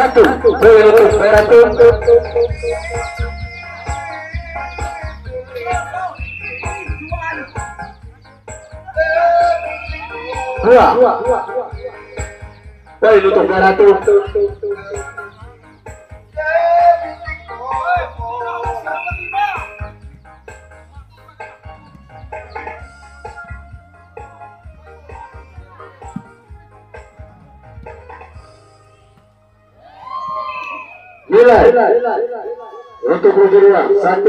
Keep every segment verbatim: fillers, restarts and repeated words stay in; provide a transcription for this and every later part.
Satu, untuk Beratu. Dua, poin untuk Beratu. Nilai untuk kedua satu.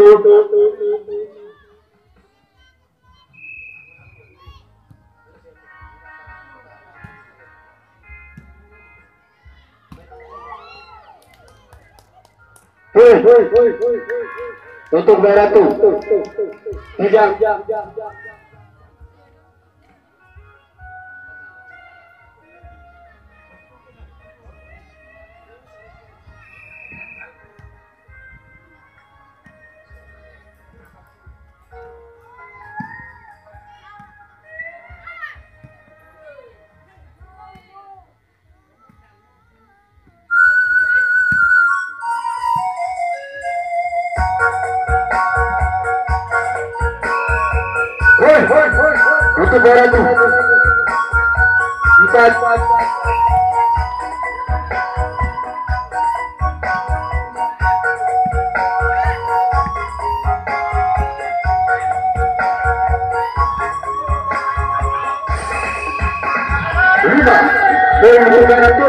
Untuk Beratu tiga. Untuk Beratu empat. Lima untuk Beratu.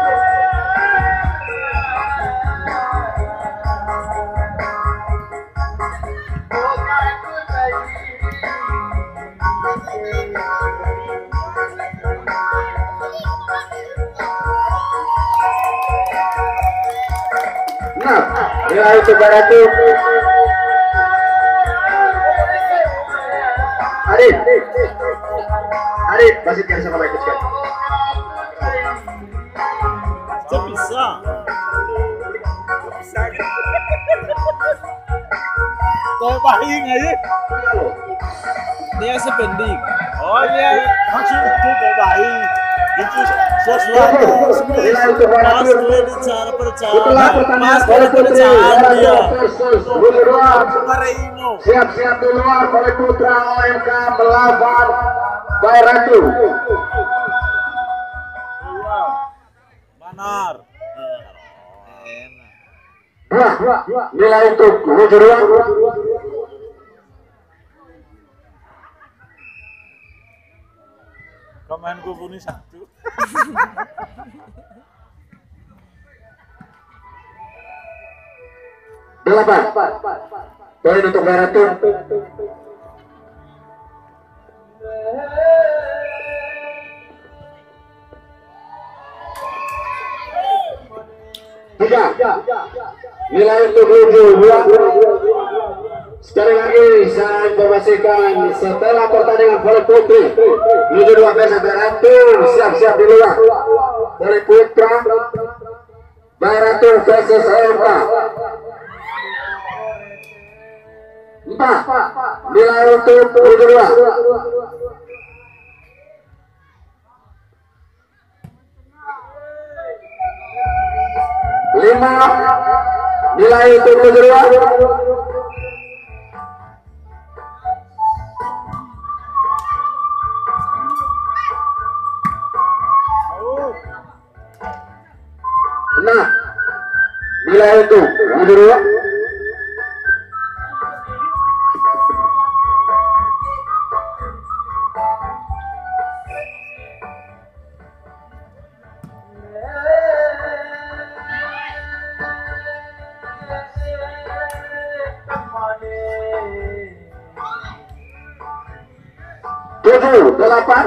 Nilai untuk Beratu. Arif, Arif masih biasa sama ikut sekali. Bisa bisa. Tuh paling aja. Dia sepending. Oh iya, maksud itu terbaik. Itu sesuatu pas dari cara perjalanan, pas dari perjalanan dia. Siap-siap di luar oleh putra O M K melawan Beratu. Benar. Nilai untuk Wunis. Pemain gue Wunis satu. Delapan. Poin untuk Beratu. Tiga. Nilai untuk Juga. Sekali lagi saya informasikan setelah pertandingan voli putri menuju dua belas Beratu siap-siap di luar. Voli putra Beratu versus O M K. Empat. Nilai untuk kedua. Lima. Nilai untuk kedua. Nah, nilai itu kedua. Tujuh, delapan.